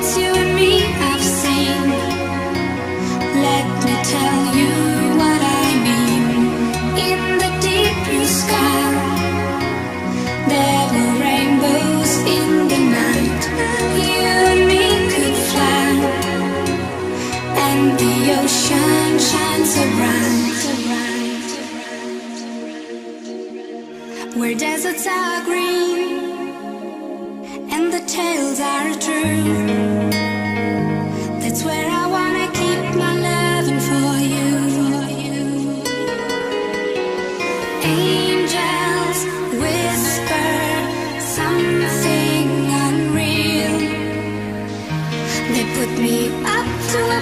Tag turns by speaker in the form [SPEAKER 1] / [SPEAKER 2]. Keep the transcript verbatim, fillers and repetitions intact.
[SPEAKER 1] it's you and me I've seen. Let me tell you what I mean. In the deep blue sky, there were rainbows in the night. You and me could fly, and the ocean shines so bright. Where deserts are green and the tales are true, that's where I